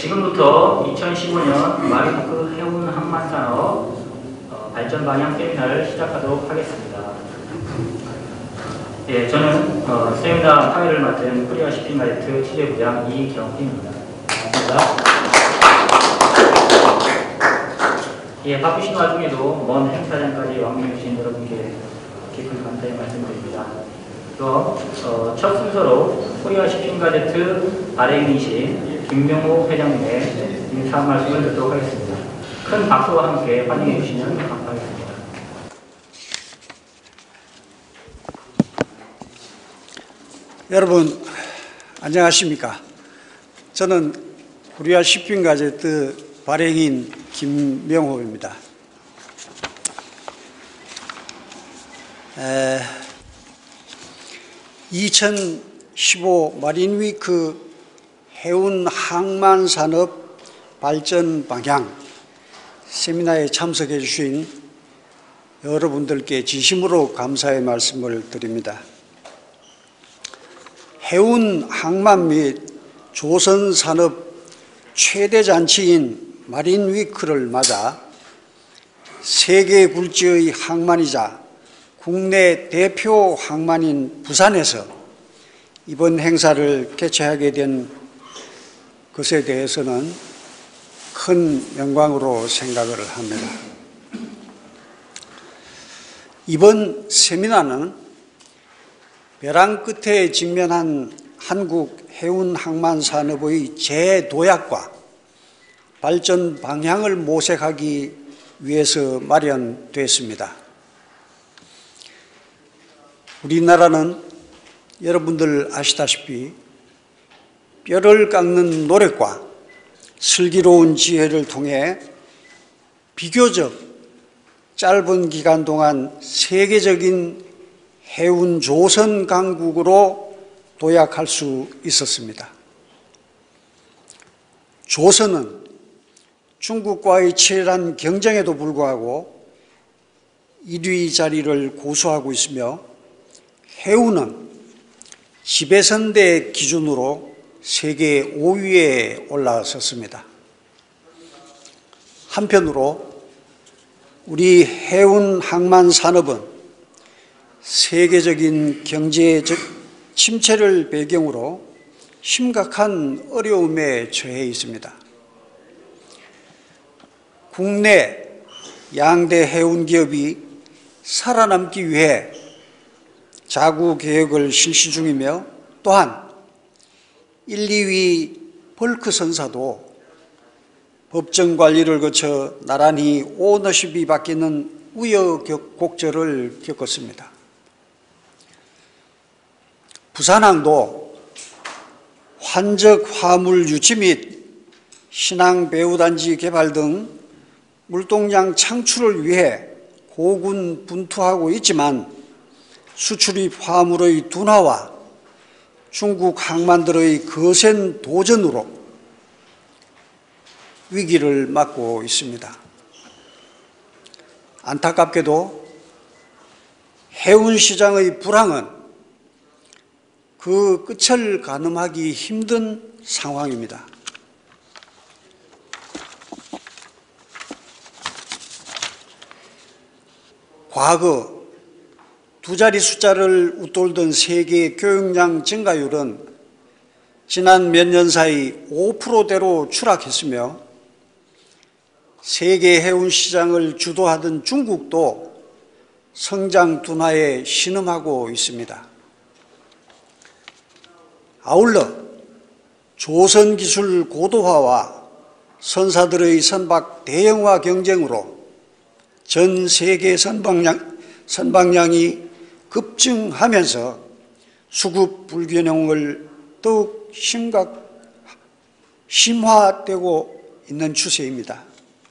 지금부터 2015년 마리노크 해운 항만산업 발전 방향 세미나를 시작하도록 하겠습니다. 저는 세미나 파일을 맡은 코리아 시핑가이트 취재부장 이경희입니다. 반갑습니다. 바쁘신 와중에도 먼 행사장까지 왕래해주신 여러분께 깊은 감사의 말씀드립니다. 또 첫 순서로 코리아 시핑가제트 발행이신 김명호 회장님의 인사 말씀을 듣도록 하겠습니다. 큰 박수와 함께 환영해 주시면 감사하겠습니다. 여러분 안녕하십니까? 저는 코리아 시핑가제트 발행인 김명호입니다. 2015 마린위크 해운 항만 산업 발전 방향 세미나에 참석해 주신 여러분들께 진심으로 감사의 말씀을 드립니다. 해운 항만 및 조선 산업 최대 잔치인 마린위크를 맞아 세계 굴지의 항만이자 국내 대표 항만인 부산에서 이번 행사를 개최하게 된 것에 대해서는 큰 영광으로 생각을 합니다. 이번 세미나는 벼랑 끝에 직면한 한국 해운 항만 산업의 재도약과 발전 방향을 모색하기 위해서 마련됐습니다. 우리나라는 여러분들 아시다시피 뼈를 깎는 노력과 슬기로운 지혜를 통해 비교적 짧은 기간 동안 세계적인 해운 조선 강국으로 도약할 수 있었습니다. 조선은 중국과의 치열한 경쟁에도 불구하고 1위 자리를 고수하고 있으며 해운은 지배선대 기준으로 세계 5위에 올라섰습니다. 한편으로 우리 해운 항만 산업은 세계적인 경제적 침체를 배경으로 심각한 어려움에 처해 있습니다. 국내 양대 해운 기업이 살아남기 위해 자구 개혁을 실시 중이며 또한 1, 2위 벌크 선사도 법정 관리를 거쳐 나란히 오너십이 바뀌는 우여곡절을 겪었습니다. 부산항도 환적 화물 유치 및 신항 배후단지 개발 등 물동량 창출을 위해 고군분투하고 있지만 수출입 화물의 둔화와 중국 항만들의 거센 도전으로 위기를 맞고 있습니다. 안타깝게도 해운 시장의 불황은 그 끝을 가늠하기 힘든 상황입니다. 과거 두 자리 숫자를 웃돌던 세계 교역량 증가율은 지난 몇 년 사이 5%대로 추락했으며 세계 해운 시장을 주도하던 중국도 성장 둔화에 신음하고 있습니다. 아울러 조선 기술 고도화와 선사들의 선박 대형화 경쟁으로 전 세계 선박량이 급증하면서 수급 불균형을 더욱 심화되고 있는 추세입니다.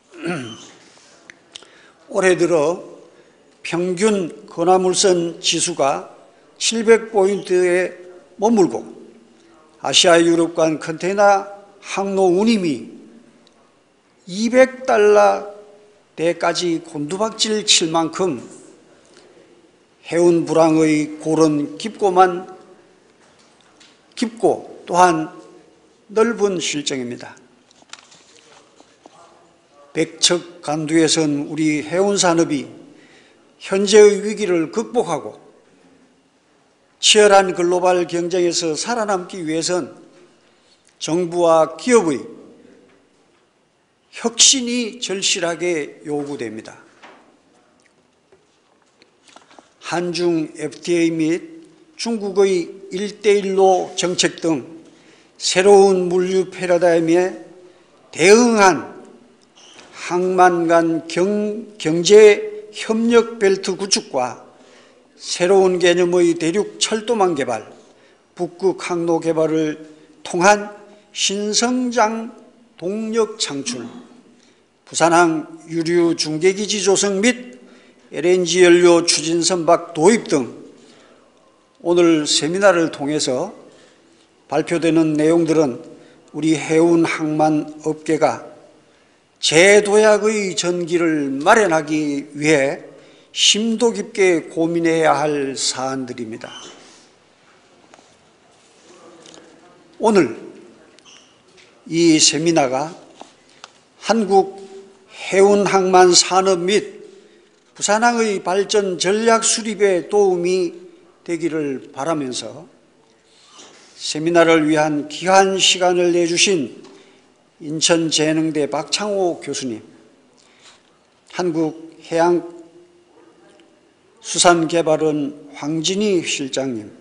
올해 들어 평균 건화물선 지수가 700포인트에 머물고 아시아 유럽 간 컨테이너 항로 운임이 200달러대까지 곤두박질 칠 만큼 해운 불황의 골은 깊고 또한 넓은 실정입니다. 백척 간두에선 우리 해운산업이 현재의 위기를 극복하고 치열한 글로벌 경쟁에서 살아남기 위해선 정부와 기업의 혁신이 절실하게 요구됩니다. 한중 FTA 및 중국의 1대1로 정책 등 새로운 물류 패러다임에 대응한 항만 간 경제 협력 벨트 구축과 새로운 개념의 대륙 철도망 개발, 북극 항로 개발을 통한 신성장 동력 창출, 부산항 유류 중개기지 조성 및 LNG 연료 추진 선박 도입 등 오늘 세미나를 통해서 발표되는 내용들은 우리 해운 항만 업계가 재도약의 전기를 마련하기 위해 심도 깊게 고민해야 할 사안들입니다. 오늘 이 세미나가 한국 해운항만 산업 및 부산항의 발전 전략 수립에 도움이 되기를 바라면서 세미나를 위한 귀한 시간을 내주신 인천재능대 박창호 교수님, 한국해양수산개발원 황진희 실장님,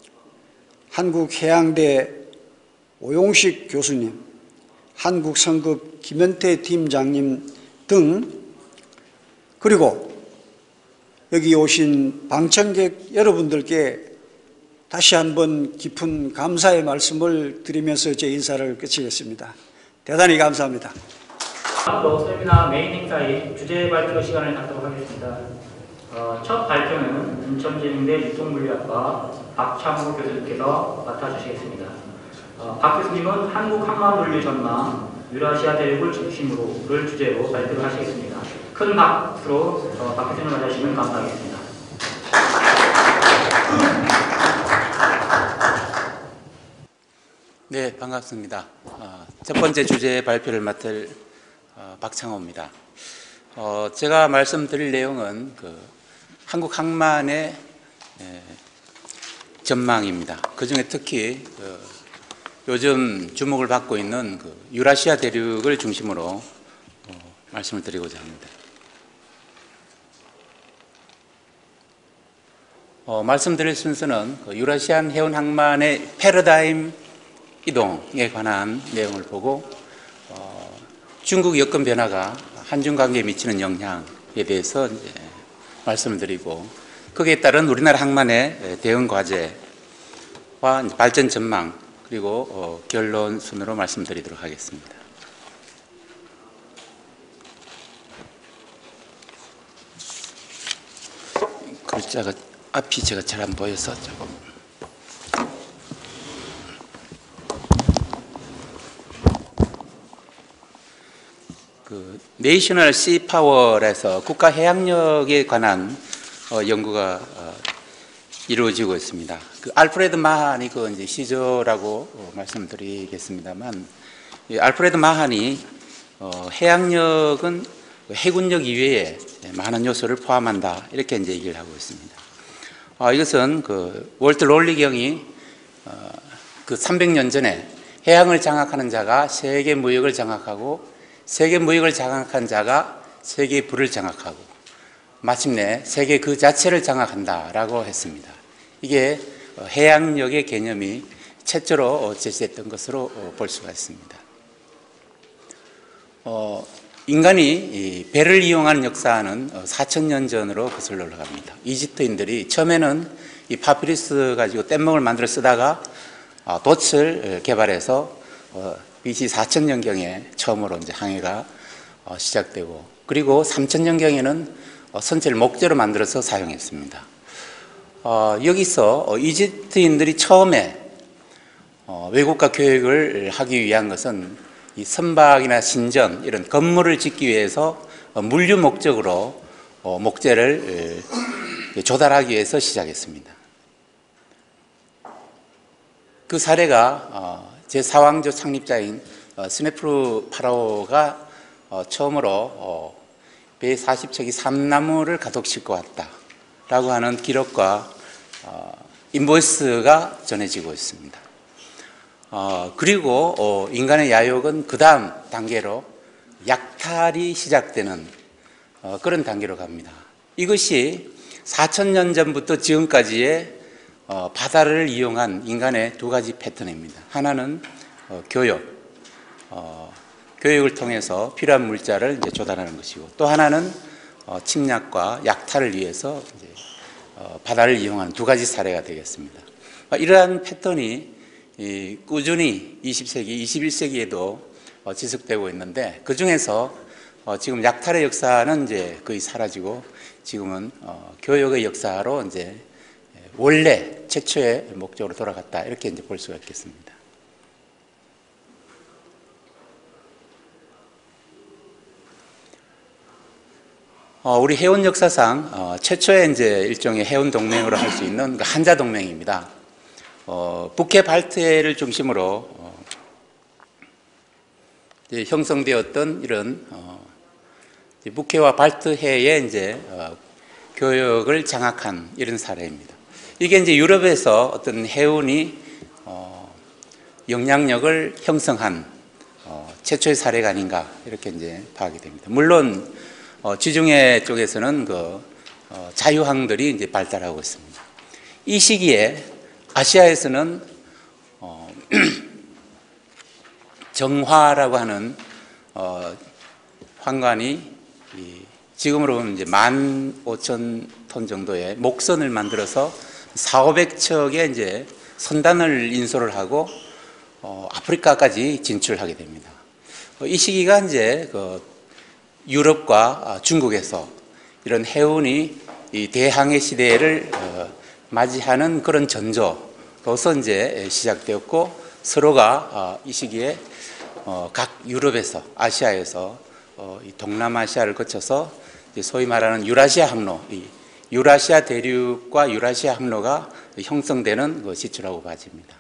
한국해양대 오용식 교수님, 한국성급 김현태 팀장님 등, 그리고 여기 오신 방청객 여러분들께 다시 한번 깊은 감사의 말씀을 드리면서 제 인사를 끝이겠습니다. 대단히 감사합니다. 다음으로 세미나 메인 행사의 주제 발표 시간을 갖도록 하겠습니다. 첫 발표는 인천재능대 유통물리학과 박창호 교수님께서 맡아주시겠습니다. 박 교수님은 한국 항만물류 전망, 유라시아 대륙을 중심으로를 주제로 발표를 하시겠습니다. 큰 박수로 박 교수님을 맞아주시면 감사하겠습니다. 네, 반갑습니다. 첫 번째 주제 발표를 맡을 박창호입니다. 제가 말씀드릴 내용은 한국 항만의 전망입니다. 그 중에 특히 요즘 주목을 받고 있는 유라시아 대륙을 중심으로 말씀을 드리고자 합니다. 말씀드릴 순서는 유라시안 해운 항만의 패러다임 이동에 관한 내용을 보고 중국 여건 변화가 한중 관계에 미치는 영향에 대해서 이제 말씀을 드리고, 거기에 따른 우리나라 항만의 대응 과제와 발전 전망, 그리고 결론 순으로 말씀드리도록 하겠습니다. 글자가 앞이 제가 잘 안 보여서 조금. 내셔널 시 파워에서 국가 해양력에 관한 연구가 이루어지고 있습니다. 알프레드 마한이 이제 시조라고 말씀드리겠습니다만, 알프레드 마한이 해양력은 해군력 이외에 많은 요소를 포함한다, 이렇게 이제 얘기를 하고 있습니다. 이것은 월트 롤리경이 300년 전에 해양을 장악하는 자가 세계 무역을 장악하고, 세계 무역을 장악한 자가 세계 부를 장악하고, 마침내 세계 그 자체를 장악한다라고 했습니다. 이게 해양력의 개념이 최초로 제시됐던 것으로 볼 수가 있습니다. 인간이 배를 이용하는 역사는 4,000년 전으로 거슬러 올라갑니다. 이집트인들이 처음에는 이 파피루스 가지고 뗏목을 만들어 쓰다가 돛을 개발해서 BC 4,000년경에 처음으로 이제 항해가 시작되고, 그리고 3,000년경에는 선체를 목재로 만들어서 사용했습니다. 여기서 이집트인들이 처음에 외국과 교역을 하기 위한 것은 이 선박이나 신전, 이런 건물을 짓기 위해서 물류 목적으로 목재를 조달하기 위해서 시작했습니다. 그 사례가 제4왕조 창립자인 스네프루 파라오가 처음으로 배 40척이 삼나무를 가득 싣고 왔다라고 하는 기록과 인보이스가 전해지고 있습니다. 그리고 인간의 야욕은 그 다음 단계로 약탈이 시작되는 그런 단계로 갑니다. 이것이 4,000년 전부터 지금까지의 바다를 이용한 인간의 두 가지 패턴입니다. 하나는 교육을 통해서 필요한 물자를 이제 조달하는 것이고, 또 하나는 침략과 약탈을 위해서 이제 바다를 이용하는 두 가지 사례가 되겠습니다. 이러한 패턴이 꾸준히 20세기, 21세기에도 지속되고 있는데, 그 중에서 지금 약탈의 역사는 이제 거의 사라지고 지금은 교육의 역사로 이제 원래 최초의 목적으로 돌아갔다, 이렇게 이제 볼 수가 있겠습니다. 우리 해운 역사상 최초의 이제 일종의 해운 동맹으로 할 수 있는 한자 동맹입니다. 북해 발트해를 중심으로 형성되었던 이런 북해와 발트해의 이제 교역을 장악한 이런 사례입니다. 이게 이제 유럽에서 어떤 해운이 영향력을 형성한 최초의 사례가 아닌가, 이렇게 이제 파악이 됩니다. 물론 지중해 쪽에서는 자유항들이 이제 발달하고 있습니다. 이 시기에 아시아에서는 정화라고 하는 황관이 지금으로 보면 이제 15,000톤 정도의 목선을 만들어서 400~500척의 이제 선단을 인솔을 하고 아프리카까지 진출하게 됩니다. 이 시기가 이제 유럽과 중국에서 이런 해운이 이 대항해 시대를 맞이하는 그런 전조로서 이제 시작되었고, 서로가 이 시기에 각 유럽에서, 아시아에서 이 동남아시아를 거쳐서 소위 말하는 유라시아 항로, 이 유라시아 대륙과 유라시아 항로가 형성되는 시초라고 봐집니다.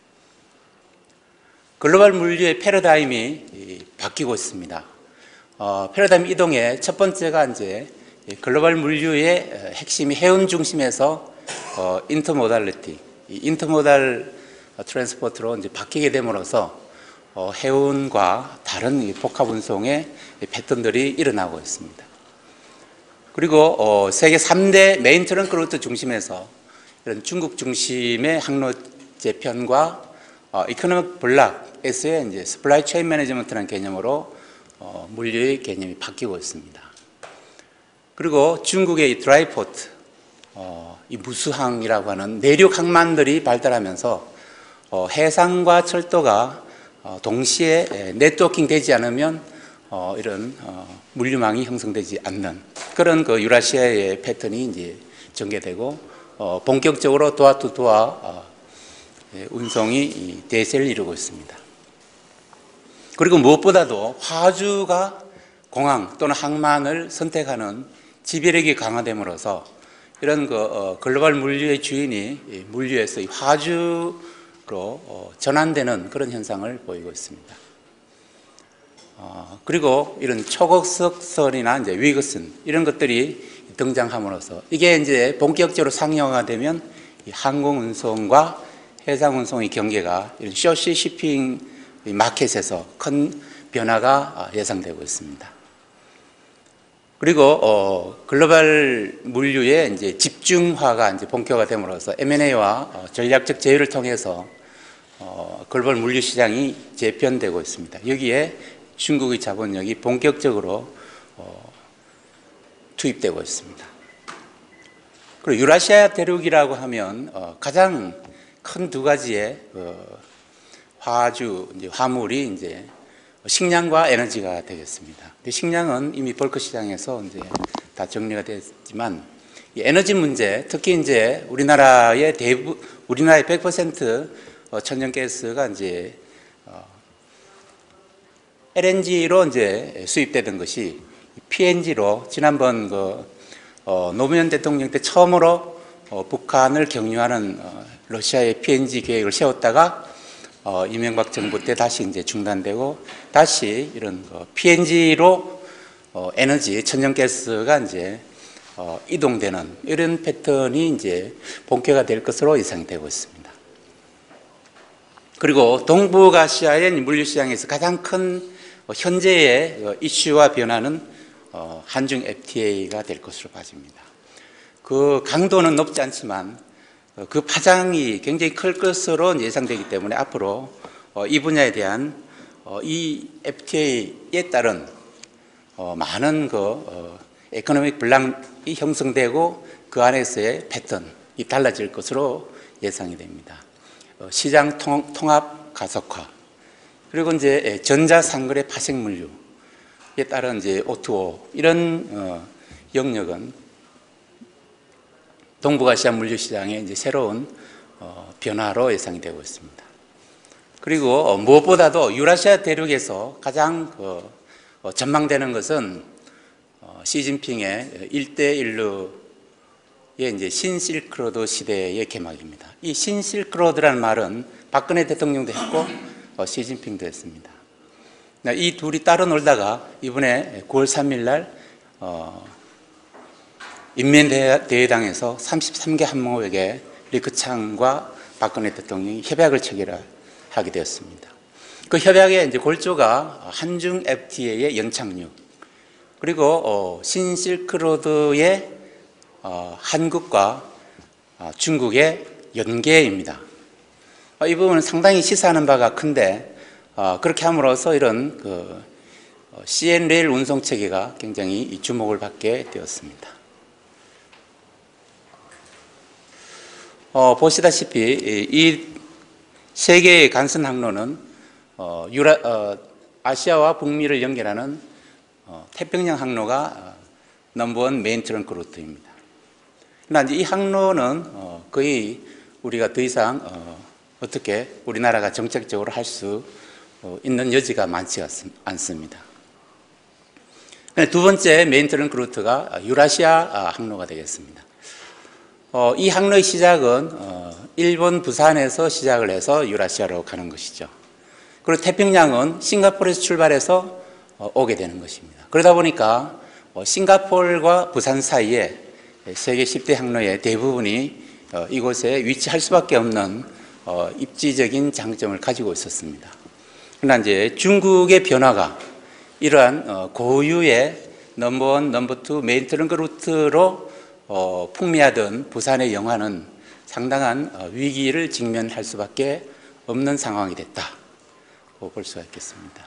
글로벌 물류의 패러다임이 바뀌고 있습니다. 패러다임 이동의 첫 번째가 이제 글로벌 물류의 핵심이 해운 중심에서 인터모달리티, 인터모달 트랜스포트로 이제 바뀌게 됨으로써 해운과 다른 복합 운송의 패턴들이 일어나고 있습니다. 그리고 세계 3대 메인 트렁크 루트 중심에서 이런 중국 중심의 항로 재편과 이코노믹 블락에서의 이제 스플라이 체인 매니지먼트라는 개념으로 물류의 개념이 바뀌고 있습니다. 그리고 중국의 이 드라이포트, 이 무수항이라고 하는 내륙 항만들이 발달하면서 해상과 철도가 동시에 네트워킹 되지 않으면 이런 물류망이 형성되지 않는 그런 유라시아의 패턴이 이제 전개되고 본격적으로 도어 투 도어 운송이 대세를 이루고 있습니다. 그리고 무엇보다도 화주가 공항 또는 항만을 선택하는 지배력이 강화됨으로써 이런 글로벌 물류의 주인이 물류에서 화주로 전환되는 그런 현상을 보이고 있습니다. 그리고 이런 초고속선이나 이제 위거선 이런 것들이 등장함으로써 이게 이제 본격적으로 상용화되면 이 항공 운송과 해상 운송의 경계가 이런 쇼시 shipping 마켓에서 큰 변화가 예상되고 있습니다. 그리고 글로벌 물류의 이제 집중화가 이제 본격화됨으로써 M&A와 전략적 제휴를 통해서 글로벌 물류 시장이 재편되고 있습니다. 여기에 중국의 자본력이 본격적으로 투입되고 있습니다. 그리고 유라시아 대륙이라고 하면 가장 큰 두 가지의 화물이 이제 식량과 에너지가 되겠습니다. 식량은 이미 벌크 시장에서 이제 다 정리가 됐지만 이 에너지 문제, 특히 이제 우리나라의 100% 천연가스가 이제 LNG로 이제 수입되던 것이 PNG로 지난번 노무현 대통령 때 처음으로 북한을 경유하는 러시아의 PNG 계획을 세웠다가 이명박 정부 때 다시 이제 중단되고 다시 이런 PNG로 에너지 천연가스가 이제 이동되는 이런 패턴이 이제 본격화 될 것으로 예상되고 있습니다. 그리고 동북아시아의 물류시장에서 가장 큰 현재의 이슈와 변화는 한중 FTA가 될 것으로 봐집니다. 그 강도는 높지 않지만 그 파장이 굉장히 클 것으로 예상되기 때문에 앞으로 이 분야에 대한 이 FTA에 따른 많은 에코노믹 블락이 형성되고 그 안에서의 패턴이 달라질 것으로 예상이 됩니다. 시장 통합 가속화, 그리고 이제 전자상거래 파생물류에 따른 이제 O2O 이런 영역은 동북아시아 물류시장의 이제 새로운 변화로 예상이 되고 있습니다. 그리고 무엇보다도 유라시아 대륙에서 가장 전망되는 것은 시진핑의 1대1로의 이제 신실크로드 시대의 개막입니다. 이 신실크로드라는 말은 박근혜 대통령도 했고 시진핑도 했습니다. 이 둘이 따로 놀다가 이번에 9월 3일 날 인민대회당에서 33개 항목에게 리크창과 박근혜 대통령이 협약을 체결하게 되었습니다. 그 협약의 이제 골조가 한중 FTA의 연착륙, 그리고 신실크로드의 한국과 중국의 연계입니다. 이 부분은 상당히 시사하는 바가 큰데 그렇게 함으로써 이런 CN 레일 운송 체계가 굉장히 주목을 받게 되었습니다. 보시다시피 이 세 개의 간선 항로는 아시아와 북미를 연결하는 태평양 항로가 넘버원 메인 트렁크 루트입니다. 그러나 이 항로는 거의 우리가 더 이상 어떻게 우리나라가 정책적으로 할 수 있는 여지가 많지 않습니다. 두 번째 메인 트렁크 루트가 유라시아 항로가 되겠습니다. 이 항로의 시작은 일본 부산에서 시작을 해서 유라시아로 가는 것이죠. 그리고 태평양은 싱가포르에서 출발해서 오게 되는 것입니다. 그러다 보니까 싱가포르와 부산 사이에 세계 10대 항로의 대부분이 이곳에 위치할 수밖에 없는 입지적인 장점을 가지고 있었습니다. 그러나 이제 중국의 변화가 이러한 고유의 넘버원, 넘버2 메인 트렁크 루트로 풍미하던 부산의 영화는 상당한 위기를 직면할 수밖에 없는 상황이 됐다고 볼 수가 있겠습니다.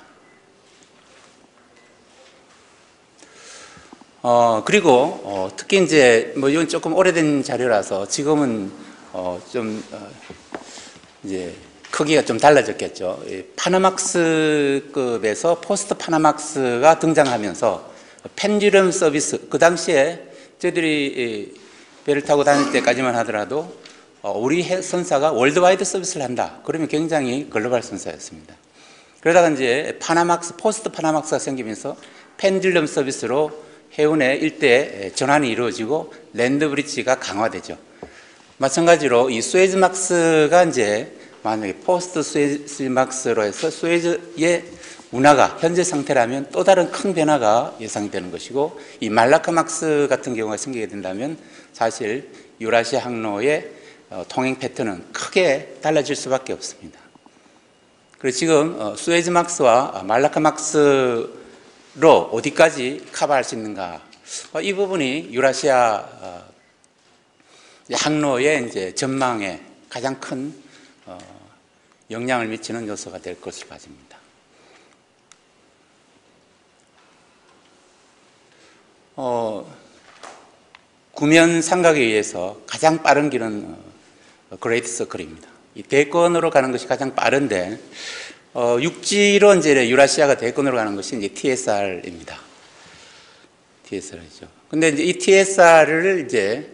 그리고 특히 이제 이건 조금 오래된 자료라서 지금은 이제 크기가 좀 달라졌겠죠. 파나막스급에서 포스트 파나막스가 등장하면서 펜듈럼 서비스, 그 당시에 저희들이 배를 타고 다닐 때까지만 하더라도 우리 선사가 월드와이드 서비스를 한다. 그러면 굉장히 글로벌 선사였습니다. 그러다가 이제 포스트 파나막스가 생기면서 펜듈럼 서비스로 해운의 일대 전환이 이루어지고 랜드 브릿지가 강화되죠. 마찬가지로 이 수에즈막스가 이제 만약에 포스트 수에즈막스로 해서 수에즈의 운하가 현재 상태라면 또 다른 큰 변화가 예상되는 것이고, 이 말라카막스 같은 경우가 생기게 된다면 사실 유라시아 항로의 통행 패턴은 크게 달라질 수밖에 없습니다. 그래서 지금 수에즈막스와 말라카막스로 어디까지 커버할 수 있는가, 이 부분이 유라시아 항로의 이제 전망에 가장 큰 영향을 미치는 요소가 될 것으로 봐집니다. 구면 삼각에 의해서 가장 빠른 길은 그레이트 서클입니다. 이 대권으로 가는 것이 가장 빠른데, 육지로 이제 유라시아가 대권으로 가는 것이 이제 TSR입니다. TSR이죠. 근데 이제 이 TSR을 이제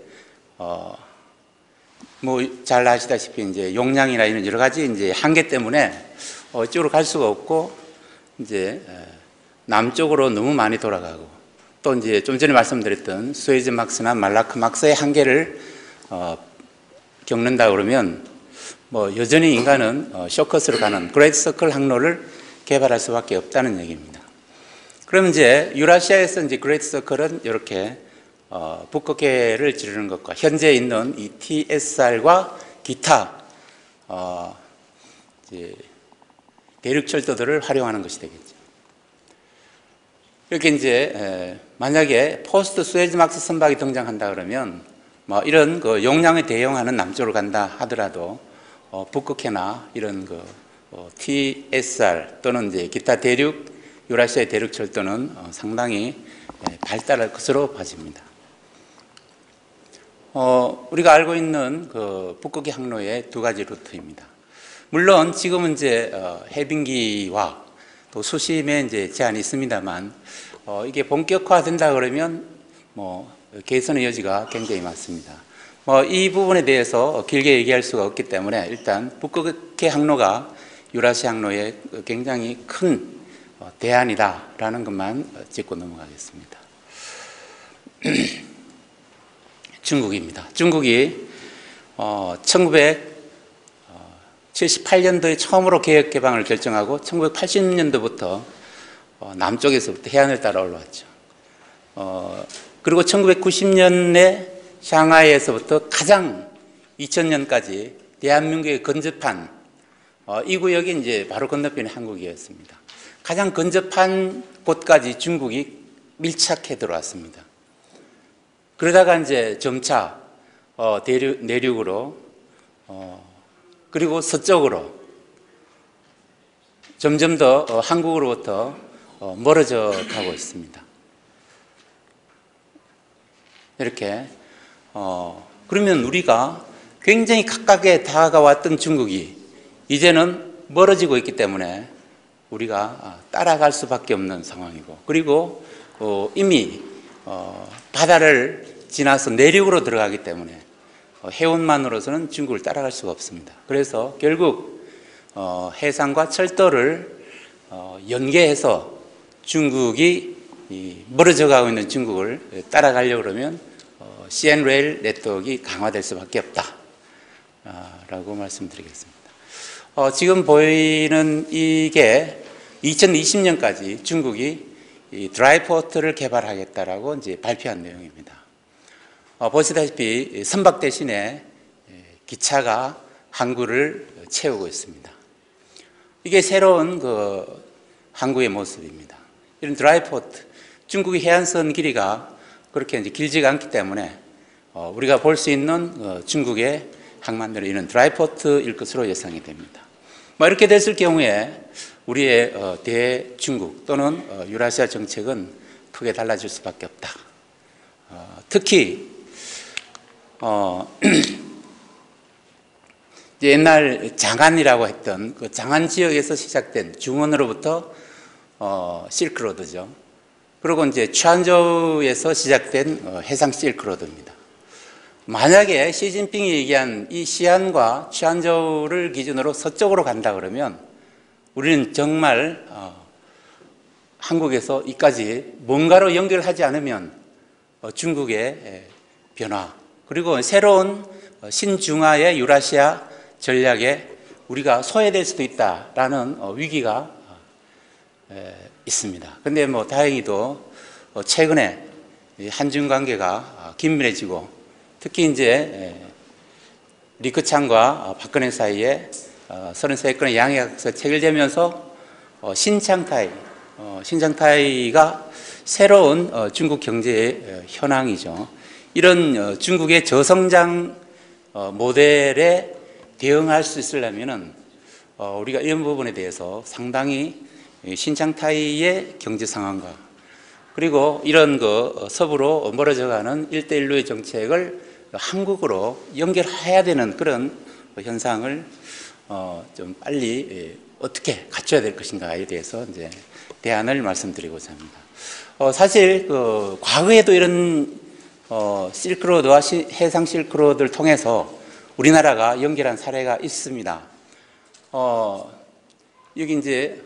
잘 아시다시피 이제 용량이나 이런 여러 가지 이제 한계 때문에 이쪽으로 갈 수가 없고, 이제 남쪽으로 너무 많이 돌아가고, 또 이제 좀 전에 말씀드렸던 수에즈막스나 말라카막스의 한계를 겪는다 그러면 뭐 여전히 인간은 쇼커스로 가는 그레이트 서클 항로를 개발할 수밖에 없다는 얘기입니다. 그럼 이제 유라시아에서 이제 그레이트 서클은 이렇게 북극해를 지르는 것과 현재 있는 이 TSR과 기타 이제 대륙철도들을 활용하는 것이 되겠죠. 이렇게 이제 만약에 포스트 수에즈막스 선박이 등장한다 그러면 뭐 이런 그 용량에 대응하는 남쪽으로 간다 하더라도 북극해나 이런 그 TSR 또는 이제 기타 대륙 유라시아의 대륙 철도는 상당히 발달할 것으로 봐집니다. 우리가 알고 있는 그 북극해 항로의 두 가지 루트입니다. 물론 지금은 이제 해빙기와 또 수심에 이제 제한이 있습니다만 이게 본격화된다 그러면 뭐 개선의 여지가 굉장히 많습니다. 이 부분에 대해서 길게 얘기할 수가 없기 때문에 일단 북극해 항로가 유라시아 항로의 굉장히 큰 대안이다라는 것만 짚고 넘어가겠습니다. 중국입니다. 중국이 1978년도에 처음으로 개혁 개방을 결정하고 1980년도부터 남쪽에서부터 해안을 따라 올라왔죠. 그리고 1990년에 샹하이에서부터 가장 2000년까지 대한민국의 근접한 이 구역이 이제 바로 건너편의 한국이었습니다. 가장 근접한 곳까지 중국이 밀착해 들어왔습니다. 그러다가 이제 점차 내륙으로 그리고 서쪽으로 점점 더 한국으로부터 멀어져 가고 있습니다. 이렇게 그러면 우리가 굉장히 가깝게 다가왔던 중국이 이제는 멀어지고 있기 때문에 우리가 따라갈 수밖에 없는 상황이고, 그리고 이미 바다를 지나서 내륙으로 들어가기 때문에 해운만으로서는 중국을 따라갈 수가 없습니다. 그래서 결국 해상과 철도를 연계해서 중국이 멀어져 가고 있는 중국을 따라가려고 그러면 CN-레일 네트워크가 강화될 수밖에 없다 라고 말씀드리겠습니다. 지금 보이는 이게 2020년까지 중국이 이 드라이포트를 개발하겠다라고 이제 발표한 내용입니다. 보시다시피 선박 대신에 기차가 항구를 채우고 있습니다. 이게 새로운 그 항구의 모습입니다. 이런 드라이포트, 중국의 해안선 길이가 그렇게 이제 길지가 않기 때문에 우리가 볼 수 있는 중국의 항만들은 이런 드라이포트일 것으로 예상이 됩니다. 이렇게 됐을 경우에 우리의 대중국 또는 유라시아 정책은 크게 달라질 수밖에 없다. 특히 옛날 장안이라고 했던 그 장안 지역에서 시작된 중원으로부터 실크로드죠. 그리고 이제 추안저우에서 시작된 해상 실크로드입니다. 만약에 시진핑이 얘기한 이 시안과 추안저우를 기준으로 서쪽으로 간다 그러면 우리는 정말 한국에서 이까지 뭔가로 연결하지 않으면 중국의 변화 그리고 새로운 신중화의 유라시아 전략에 우리가 소외될 수도 있다라는 위기가 있습니다. 그런데 뭐 다행히도 최근에 한중 관계가 긴밀해지고 특히 이제 리크창과 박근혜 사이에 33건의 양해각서 체결되면서 신장타이가 새로운 중국 경제의 현황이죠. 이런 중국의 저성장 모델에 대응할 수 있으려면은 우리가 이런 부분에 대해서 상당히 신장타이의 경제 상황과 그리고 이런 서부로 멀어져가는 1대1로의 정책을 한국으로 연결해야 되는 그런 현상을 좀 빨리 어떻게 갖춰야 될 것인가에 대해서 이제 대안을 말씀드리고자 합니다. 사실 과거에도 이런 실크로드와 해상 실크로드를 통해서 우리나라가 연결한 사례가 있습니다. 여기 이제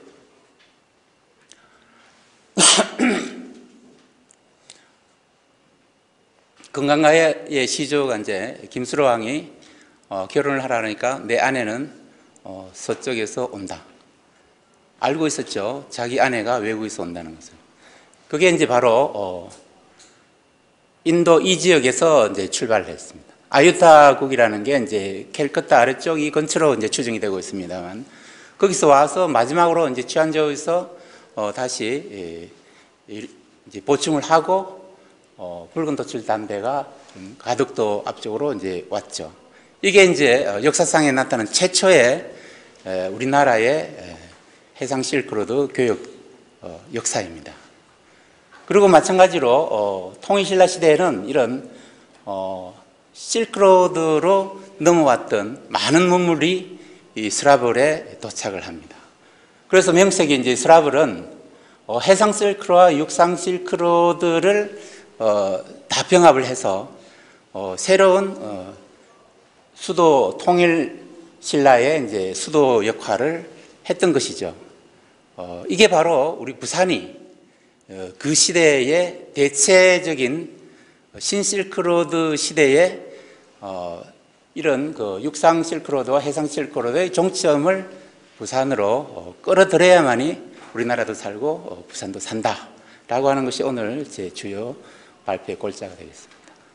건강가의 시조가 이제 김수로 왕이 결혼을 하라니까 내 아내는 서쪽에서 온다. 알고 있었죠. 자기 아내가 외국에서 온다는 것을. 그게 이제 바로 인도 이 지역에서 이제 출발을 했습니다. 아유타국이라는 게 이제 캘커타 아래쪽 이 근처로 이제 추정이 되고 있습니다만, 거기서 와서 마지막으로 이제 치안저우에서 다시 이제 보충을 하고 붉은 도출 담배가 좀 가덕도 앞쪽으로 이제 왔죠. 이게 이제 역사상에 나타난 최초의 우리나라의 해상 실크로드 교육 역사입니다. 그리고 마찬가지로 통일신라 시대에는 이런 실크로드로 넘어왔던 많은 문물이 이 스라블에 도착을 합니다. 그래서 명색이 이제 스라블은 해상 실크로드와 육상 실크로드를 다 병합을 해서 새로운 수도 통일신라의 이제 수도 역할을 했던 것이죠. 이게 바로 우리 부산이 그 시대의 대체적인 신실크로드 시대에 이런 그 육상 실크로드와 해상 실크로드의 종점을 부산으로 끌어들여야만이 우리나라도 살고 부산도 산다라고 하는 것이 오늘 제 주요 발표의 골자가 되겠습니다.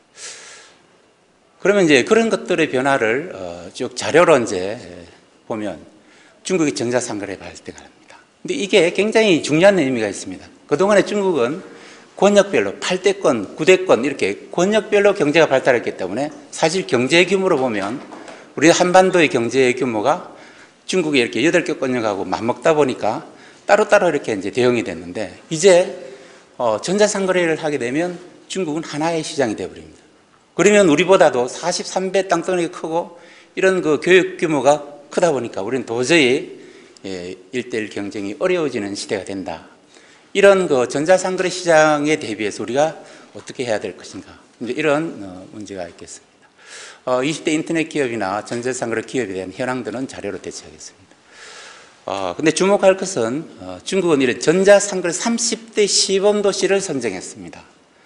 그러면 이제 그런 것들의 변화를 쭉 자료로 이제 보면 중국의 전자상거래 발달을 합니다. 근데 이게 굉장히 중요한 의미가 있습니다. 그동안에 중국은 권역별로 8대권, 9대권 이렇게 권역별로 경제가 발달했기 때문에 사실 경제 규모로 보면 우리 한반도의 경제 규모가 중국이 이렇게 8개 권역하고 맞먹다 보니까 따로따로 이렇게 이제 대응이 됐는데, 이제 전자상거래를 하게 되면 중국은 하나의 시장이 되어버립니다. 그러면 우리보다도 43배 땅덩이가 크고 이런 그 교육 규모가 크다 보니까 우리는 도저히 1대1 경쟁이 어려워지는 시대가 된다. 이런 그 전자상거래 시장에 대비해서 우리가 어떻게 해야 될 것인가, 이제 이런 문제가 있겠습니다. 20대 인터넷 기업이나 전자상거래 기업에 대한 현황들은 자료로 대체하겠습니다. 근데 주목할 것은 중국은 이런 전자상거래 30대 시범도시를 선정했습니다.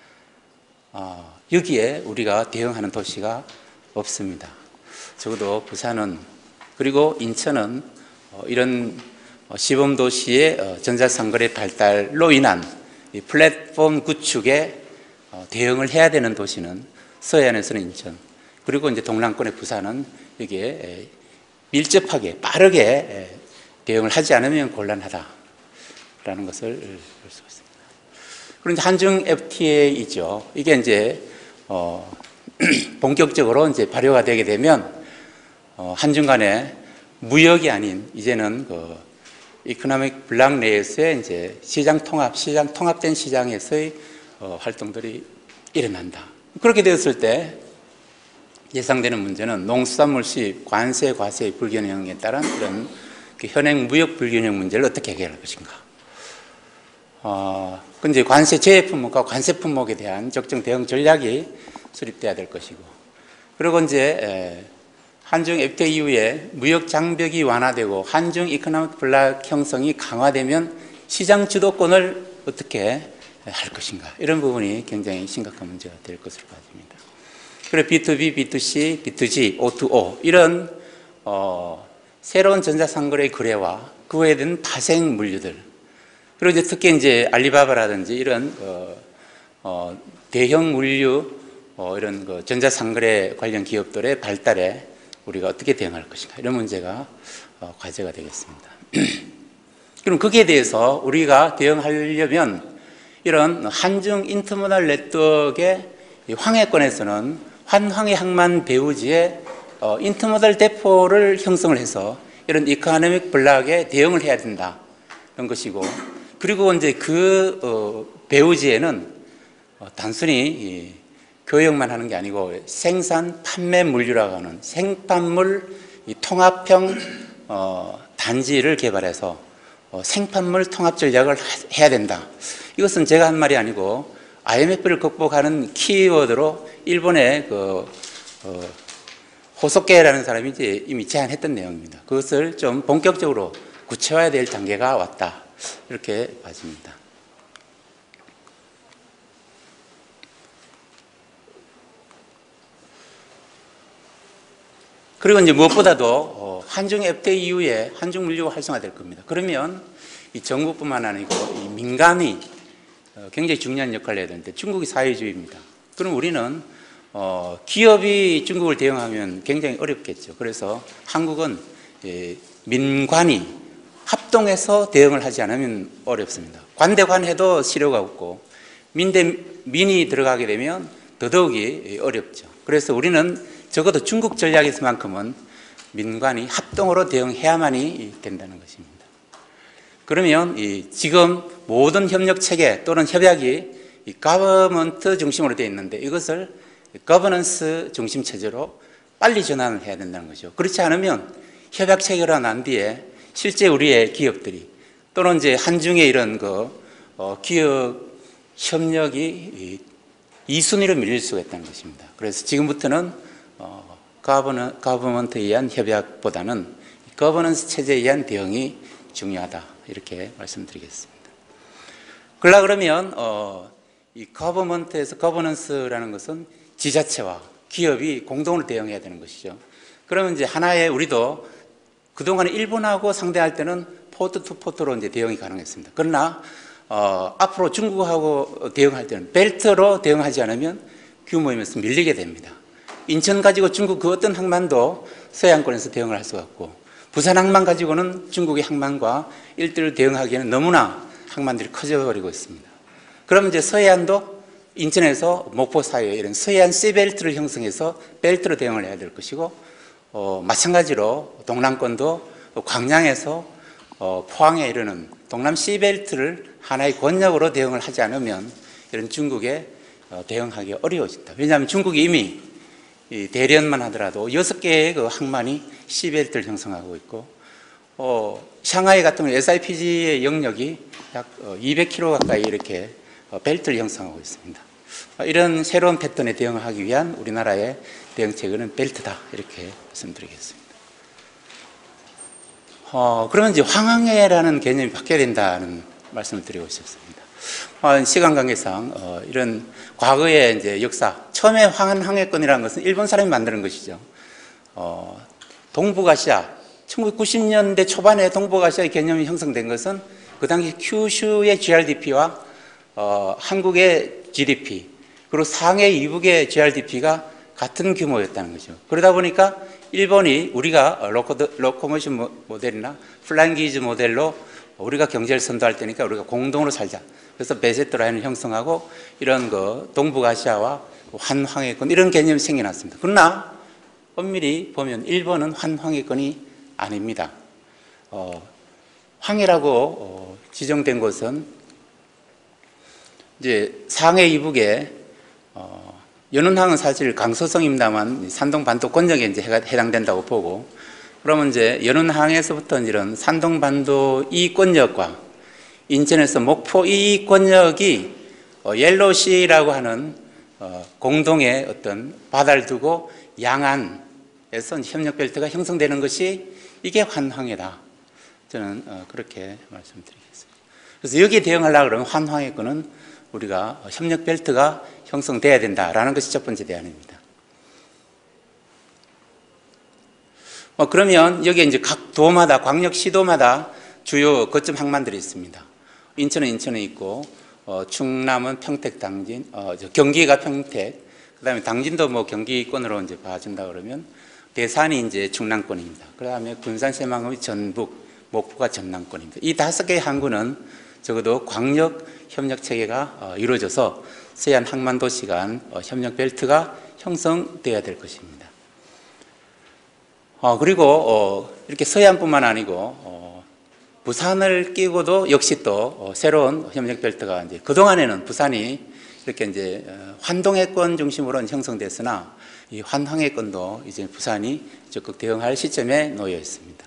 여기에 우리가 대응하는 도시가 없습니다. 적어도 부산은, 그리고 인천은 이런 시범도시의 전자상거래 발달로 인한 이 플랫폼 구축에 대응을 해야 되는 도시는 서해안에서는 인천, 그리고 이제 동남권의 부산은 여기에 밀접하게 빠르게 대응을 하지 않으면 곤란하다라는 것을 볼 수 있습니다. 그리고 이제 한중 FTA이죠. 이게 이제 본격적으로 이제 발효가 되게 되면 한중 간에 무역이 아닌 이제는 그 이코노믹 블록 내에서의 이제 시장 통합된 시장에서의 활동들이 일어난다. 그렇게 되었을 때 예상되는 문제는 농수산물 수입, 관세, 과세의 불균형에 따른 이런 그 현행 무역 불균형 문제를 어떻게 해결할 것인가. 근데 관세 제외 품목과 관세 품목에 대한 적정 대응 전략이 수립돼야 될 것이고, 그리고 이제 한중 FTA 이후에 무역 장벽이 완화되고 한중 이코노믹 블록 형성이 강화되면 시장 주도권을 어떻게 할 것인가, 이런 부분이 굉장히 심각한 문제가 될 것으로 봐집니다. 그리고 B2B, B2C, B2G, O2O 이런 새로운 전자상거래 거래와 그에 대한 파생 물류들, 그리고 이제 특히 이제 알리바바라든지 이런 대형 물류 이런 그 전자상거래 관련 기업들의 발달에 우리가 어떻게 대응할 것인가, 이런 문제가 과제가 되겠습니다. 그럼 거기에 대해서 우리가 대응하려면 이런 한중 인터모달 네트워크의 황해권에서는 환황해 항만 배후지에 인터모달 대포를 형성을 해서 이런 이코노믹 블록에 대응을 해야 된다, 이런 것이고, 그리고 이제 그 배후지에는 단순히 교역만 하는 게 아니고 생산 판매 물류라고 하는 생판물 통합형 단지를 개발해서 생판물 통합 전략을 해야 된다. 이것은 제가 한 말이 아니고 IMF를 극복하는 키워드로 일본의 그 호소케라는 사람이 이제 이미 제안했던 내용입니다. 그것을 좀 본격적으로 구체화해야 될 단계가 왔다, 이렇게 봐집니다. 그리고 이제 무엇보다도 한중 FTA 이후에 한중 물류가 활성화될 겁니다. 그러면 이 정부뿐만 아니고 이 민간이 굉장히 중요한 역할을 해야 되는데 중국이 사회주의입니다. 그럼 우리는 기업이 중국을 대응하면 굉장히 어렵겠죠. 그래서 한국은 민관이 합동해서 대응을 하지 않으면 어렵습니다. 관대관해도 실효가 없고 민이 들어가게 되면 더더욱이 어렵죠. 그래서 우리는 적어도 중국 전략에서만큼은 민관이 합동으로 대응해야만이 된다는 것입니다. 그러면 지금 모든 협력 체계 또는 협약이 가버먼트 중심으로 되어 있는데 이것을 거버넌스 중심 체제로 빨리 전환을 해야 된다는 거죠. 그렇지 않으면 협약 체계가 난 뒤에 실제 우리의 기업들이 또는 이제 한중의 이런 기업 협력이 2순위로 밀릴 수가 있다는 것입니다. 그래서 지금부터는 가버먼트에 의한 협약보다는 거버넌스 체제에 의한 대응이 중요하다 이렇게 말씀드리겠습니다. 그러면 이 거버먼트에서 거버넌스라는 것은 지자체와 기업이 공동으로 대응해야 되는 것이죠. 그러면 이제 하나의 우리도 그동안에 일본하고 상대할 때는 포트 투 포트로 이제 대응이 가능했습니다. 그러나 앞으로 중국하고 대응할 때는 벨트로 대응하지 않으면 규모에서 밀리게 됩니다. 인천 가지고 중국 그 어떤 항만도 서해안권에서 대응을 할 수가 없고 부산 항만 가지고는 중국의 항만과 1대1 대응하기에는 너무나 항만들이 커져버리고 있습니다. 그럼 이제 서해안도 인천에서 목포 사이에 이런 서해안 시벨트를 형성해서 벨트로 대응을 해야 될 것이고 마찬가지로 동남권도 광양에서 포항에 이르는 동남 시벨트를 하나의 권역으로 대응을 하지 않으면 이런 중국에 대응하기 어려워진다. 왜냐하면 중국이 이미 대련만 하더라도 6개의 그 항만이 시벨트를 형성하고 있고 샹하이 같은 경우 SIPG의 영역이 약 200km 가까이 이렇게 벨트를 형성하고 있습니다. 이런 새로운 패턴에 대응을 하기 위한 우리나라의 대응책은 벨트다 이렇게 말씀드리겠습니다. 그러면 이제 황항해라는 개념이 바뀌어야 된다는 말씀을 드리고 싶습니다. 시간 관계상 이런 과거의 이제 역사, 처음에 황항해권이라는 것은 일본 사람이 만드는 것이죠. 동북아시아, 1990년대 초반에 동북아시아의 개념이 형성된 것은 그 당시 큐슈의 GRDP와 한국의 GDP 그리고 상해 이북의 GRDP가 같은 규모였다는 거죠. 그러다 보니까 일본이 우리가 로코모션 모델이나 플라잉기즈 모델로 우리가 경제를 선도할 때니까 우리가 공동으로 살자. 그래서 베세트 라인을 형성하고 이런 동북아시아와 환황해권 이런 개념이 생겨났습니다. 그러나 엄밀히 보면 일본은 환황해권이 아닙니다. 황해라고 지정된 곳은 이제 상해 이북에 연운항은 사실 강서성입니다만 산동 반도 권역에 이제 해당된다고 보고 그러면 이제 연운항에서부터 이런 산동 반도 이 권역과 인천에서 목포 이 권역이 옐로우시라고 하는 공동의 어떤 바다를 두고 양안에서 협력 벨트가 형성되는 것이 이게 환황해다. 저는 그렇게 말씀드리겠습니다. 그래서 여기에 대응하려고 그러면 환황해권은 우리가 협력 벨트가 형성돼야 된다라는 것이 첫 번째 대안입니다. 그러면 여기에 이제 각 도마다 광역 시도마다 주요 거점 항만들이 있습니다. 인천은 인천에 있고 충남은 평택, 당진, 경기가 평택, 그다음에 당진도 뭐 경기권으로 이제 봐준다 그러면 대산이 이제 충남권입니다. 그다음에 군산, 새만금이 전북, 목포가 전남권입니다. 이 5개의 항구는 적어도 광역 협력 체계가 이루어져서 서해안 항만 도시 간 협력 벨트가 형성돼야 될 것입니다. 그리고 이렇게 서해안뿐만 아니고 부산을 끼고도 역시 또 새로운 협력 벨트가 이제 그동안에는 부산이 이렇게 이제 환동해권 중심으로 형성됐으나 이 환황해권도 이제 부산이 적극 대응할 시점에 놓여 있습니다.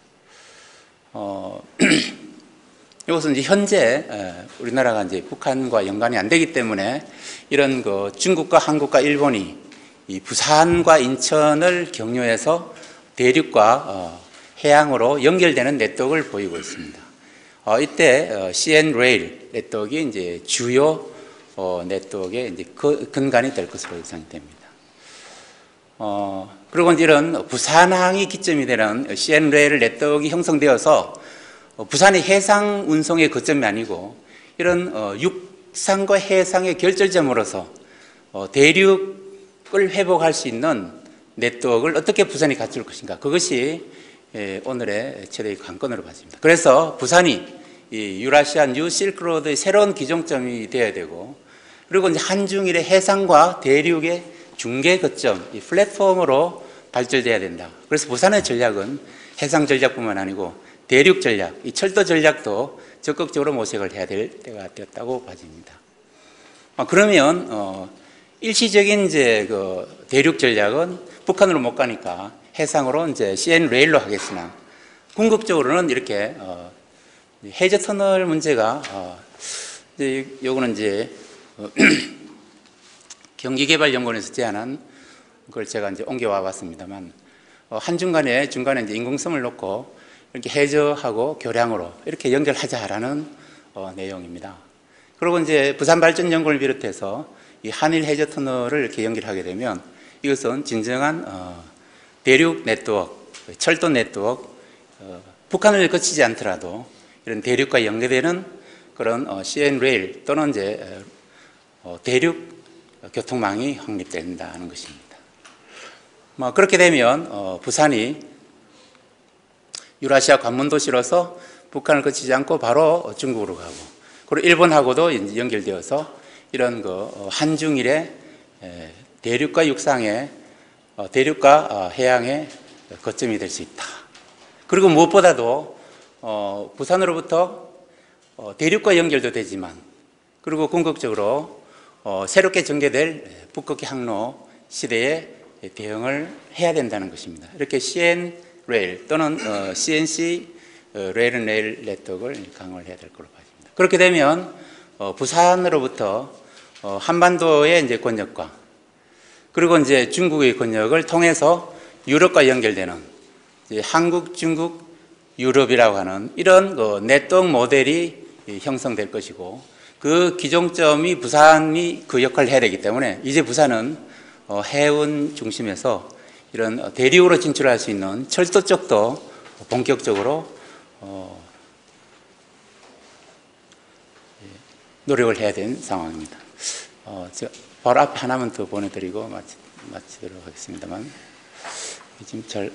이것은 이제 현재 우리나라가 이제 북한과 연관이 안 되기 때문에 이런 중국과 한국과 일본이 이 부산과 인천을 경유해서 대륙과 해양으로 연결되는 네트워크를 보이고 있습니다. 이때 CN 레일 네트워크가 이제 주요 네트워크의 이제 근간이 될 것으로 예상됩니다. 그리고 이제 이런 부산항이 기점이 되는 CN-레일 네트워크가 형성되어서 부산의 해상 운송의 거점이 아니고 이런 육상과 해상의 결절점으로서 대륙을 회복할 수 있는 네트워크를 어떻게 부산이 갖출 것인가, 그것이 오늘의 최대의 관건으로 봐집니다. 그래서 부산이 이 유라시아 뉴 실크로드의 새로운 기종점이 되어야 되고, 그리고 이제 한중일의 해상과 대륙의 중계 거점, 이 플랫폼으로 발전돼야 된다. 그래서 부산의 전략은 해상 전략뿐만 아니고 대륙 전략, 이 철도 전략도 적극적으로 모색을 해야 될 때가 되었다고 봐집니다. 그러면 일시적인 이제 그 대륙 전략은 북한으로 못 가니까 해상으로 이제 CN-레일로 하겠으나, 궁극적으로는 이렇게 해저 터널 문제가 요거는 이제 경기개발연구원에서 제안한 그걸 제가 이제 옮겨와 봤습니다만, 한중간에 중간에 이제 인공섬을 놓고 이렇게 해저하고 교량으로 이렇게 연결하자라는 내용입니다. 그리고 이제 부산발전연구원을 비롯해서 이 한일 해저 터널을 이렇게 연결하게 되면 이것은 진정한 대륙 네트워크, 철도 네트워크, 북한을 거치지 않더라도 이런 대륙과 연계되는 그런 CN-레일 또는 이제 대륙 교통망이 확립된다는 것입니다. 그렇게 되면 부산이 유라시아 관문도시로서 북한을 거치지 않고 바로 중국으로 가고, 그리고 일본하고도 연결되어서 이런 한중일의 대륙과 육상의 대륙과 해양의 거점이 될 수 있다. 그리고 무엇보다도 부산으로부터 대륙과 연결도 되지만, 그리고 궁극적으로 새롭게 전개될 북극 항로 시대에 대응을 해야 된다는 것입니다. 이렇게 CN-레일 또는 CNC 레일 네트워크를 강화를 해야 될 걸로 봐집니다. 그렇게 되면 부산으로부터 한반도의 이제 권역과, 그리고 이제 중국의 권역을 통해서 유럽과 연결되는 이제 한국, 중국, 유럽이라고 하는 이런 네트워크 모델이 형성될 것이고, 그 기종점이 부산이 그 역할을 해야 되기 때문에 이제 부산은 해운 중심에서 이런 대륙으로 진출할 수 있는 철도 쪽도 본격적으로 노력을 해야 되는 상황입니다. 제가 바로 앞에 하나만 더 보내드리고 마치도록 하겠습니다만, 지금 잘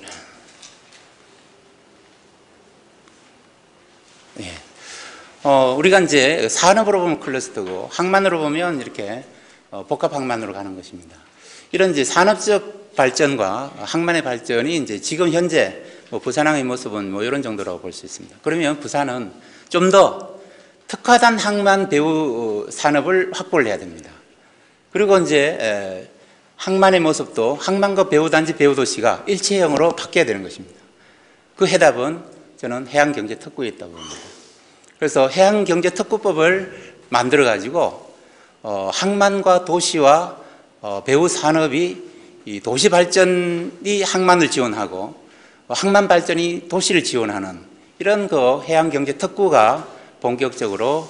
우리가 이제 산업으로 보면 클러스터고 항만으로 보면 이렇게 복합 항만으로 가는 것입니다. 이런 이제 산업적 발전과 항만의 발전이 이제 지금 현재 부산항의 모습은 이런 정도라고 볼 수 있습니다. 그러면 부산은 좀 더 특화된 항만 배후 산업을 확보를 해야 됩니다. 그리고 이제 항만의 모습도 항만과 배후단지 배후도시가 일체형으로 바뀌어야 되는 것입니다. 그 해답은 저는 해양경제특구에 있다고 봅니다. 그래서 해양경제특구법을 만들어 가지고 항만과 도시와 배후 산업이 이 도시 발전이 항만을 지원하고 항만 발전이 도시를 지원하는 이런 해양경제 특구가 본격적으로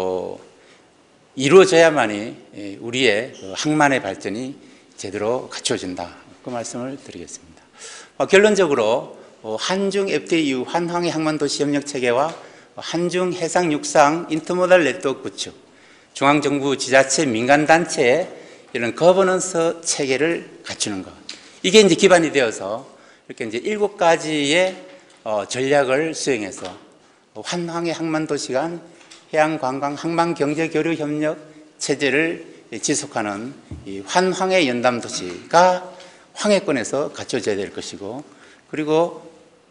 이루어져야만이 우리의 항만의 발전이 제대로 갖춰진다, 그 말씀을 드리겠습니다. 결론적으로 한중 FTA 이후 한황해 항만도시 협력 체계와 한중 해상 육상 인터모달 네트워크 구축, 중앙정부 지자체 민간단체의 이런 거버넌스 체계를 갖추는 것, 이게 이제 기반이 되어서 이렇게 이제 7가지의 전략을 수행해서 한황해 항만도시 간 해양관광 항만경제교류 협력 체제를 지속하는 이 환황해 연담도시가 황해권에서 갖춰져야 될 것이고, 그리고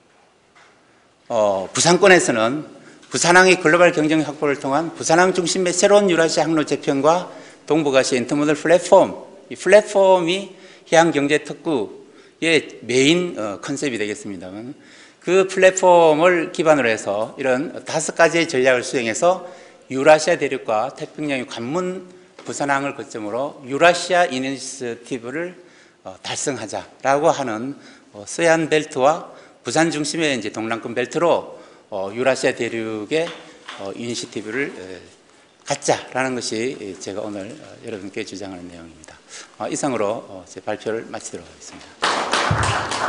부산권에서는 부산항의 글로벌 경쟁 확보를 통한 부산항 중심의 새로운 유라시아 항로 재편과 동북아시아 인터모달 플랫폼, 이 플랫폼이 해양경제특구의 메인 컨셉이 되겠습니다만, 그 플랫폼을 기반으로 해서 이런 5가지의 전략을 수행해서 유라시아 대륙과 태평양의 관문 부산항을 거점으로 유라시아 이니시티브를 달성하자라고 하는 서해안 벨트와 부산 중심의 이제 동남권 벨트로 유라시아 대륙의 이니시티브를 갖자라는 것이 제가 오늘 여러분께 주장하는 내용입니다. 이상으로 제 발표를 마치도록 하겠습니다.